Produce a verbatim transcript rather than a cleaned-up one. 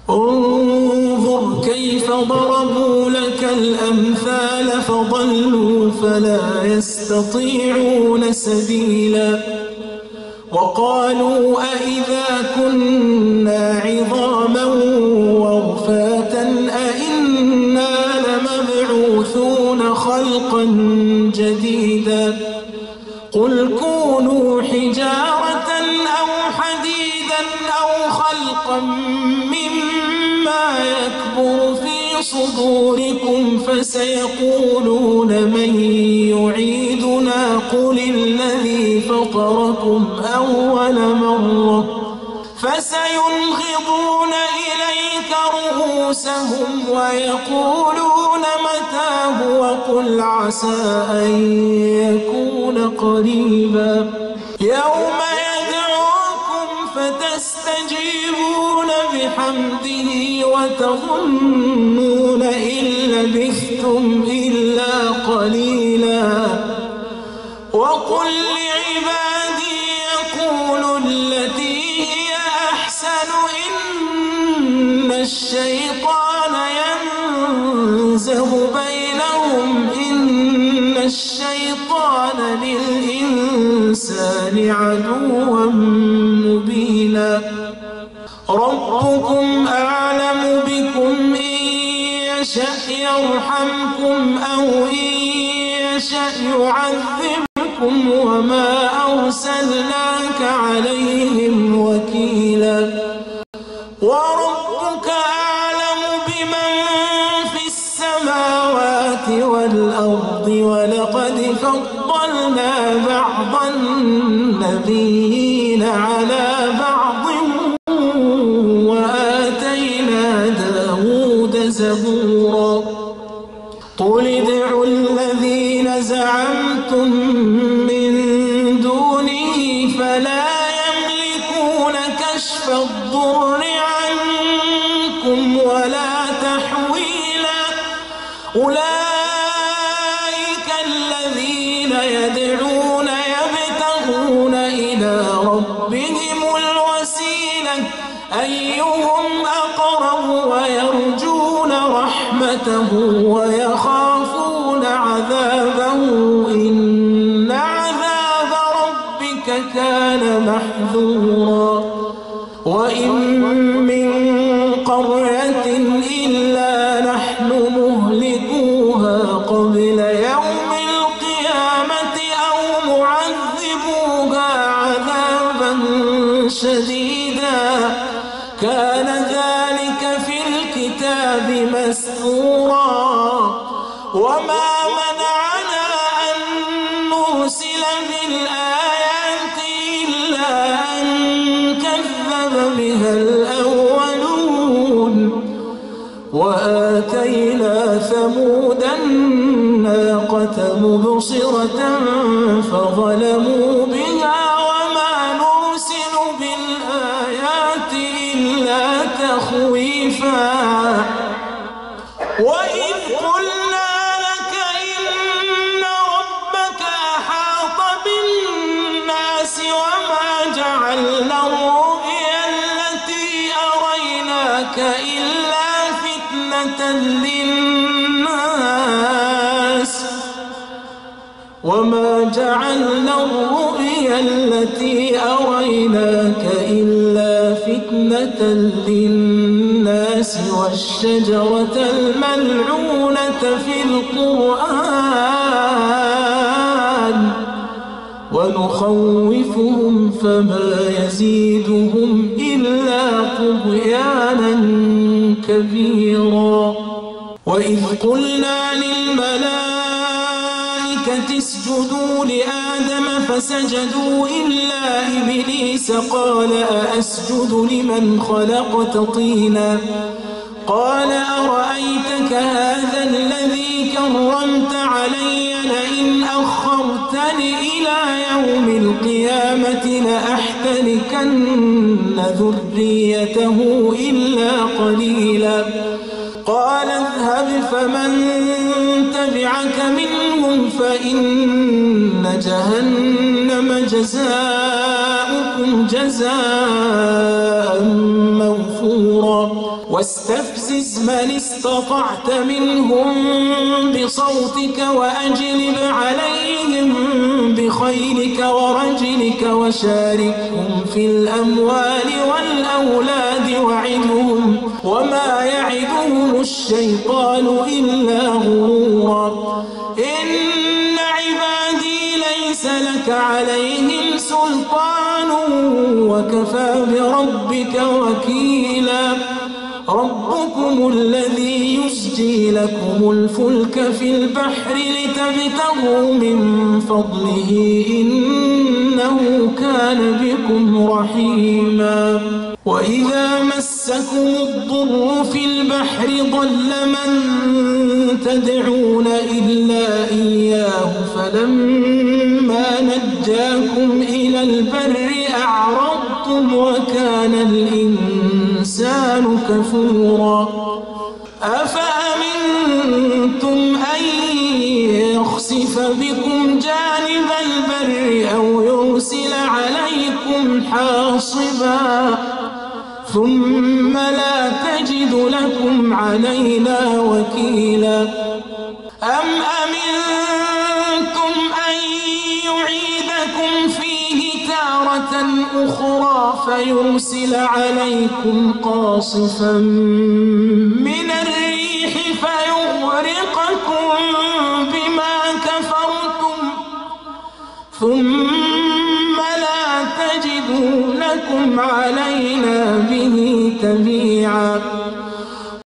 انظر كيف ضربوا لك الأمثال فضلوا فلا يستطيعون سبيلا وقالوا أإذا كنا عظاما ورفاتا أإنا لمبعوثون خلقا جديدا قل كونوا حجارة أو حديدا أو خلقا مما يكبر في صدوركم فسيقولون من يعيدنا قل الذي فطركم أول مرة فسينغضون إليك رؤوسهم ويقولون متى هو قل عسى أن يكون قريبا يوم يدعوكم فتستجيبون بحمده وتظنون إن لبثتم إلا قليلا وقل لعبادي يقولوا التي هي أحسن إن الشيطان ينزغ بينهم إن الشيطان للإنسان عدوا مبينا ربكم أعلم بكم إن يشأ يرحمكم أو إن يشأ يعذبكم وما أرسلناك عليهم وكيلا وربك أعلم بمن في السماوات والأرض ولقد فضلنا بعض النبيين على بعض وآتينا داود زبورا قل ادعوا الذين زعمتم من دونه فلا يملكون كشف الضر عنكم ولا تحويلا أولئك الذين يدعون يبتغون إلى ربهم الوسيلة أيهم أقرب ويرجون رحمته ويخافون عذابه إن عذاب ربك كان محذورا وإن من قرية إلا نحن مهلكوها قبل يوم القيامة أو معذبوها عذابا شديدا كان ذلك في الكتاب مسطورا وما منعنا أن نرسل بالآيات إلا أن كذب بها الأولون وآتينا ثمود الناقة مبصرة فظلموا بها وما نرسل بالآيات إلا تخويفا وإذ قلنا لك إن ربك أحاط بالناس وما جعلنا الرؤيا التي أريناك إلا فتنة للناس وما جعلنا الرؤيا التي أريناك إلا فتنة للناس والشجرة الملعونة في القرآن ونخوفهم فما يزيدهم إلا طغيانا كبيرا وإذ قلنا للملائكة اسجدوا لآدم فسجدوا إلا إبليس قال أأسجد لمن خلقت طينا قال أرأيتك هذا الذي كرمت علي لئن أخرتني إلى يوم القيامة لأحتنكن ذريته إلا قليلا قال اذهب فمن تبعك منهم فإن جهنم جزاؤكم جزاء موفورا كفورا واستفزز من استطعت منهم بصوتك وأجلب عليهم بخيلك ورجلك وشاركهم في الأموال والأولاد وعدهم وما يعدهم الشيطان إلا غرورا إن عبادي ليس لك عليهم سلطان وكفى بربك وكيلا ربكم الذي يسجي لكم الفلك في البحر لتبتغوا من فضله إنه كان بكم رحيما وإذا مسكم الضر في البحر ضل من تدعون إلا إياه فلما نجاكم إلى البر أعرضتم وكان الإنسان كفورا أفأمنتم أن يخسف بكم جانب البر أو يرسل عليكم حاصبا ثم لا تجد لكم علينا وكيلا أم أمنتم أن يعيدكم فيه تارة أخرى فيرسل عليكم قاصفا من الريح فيغرقكم بما كفرتم ثم لا تجدوا لكم علينا به تبيعا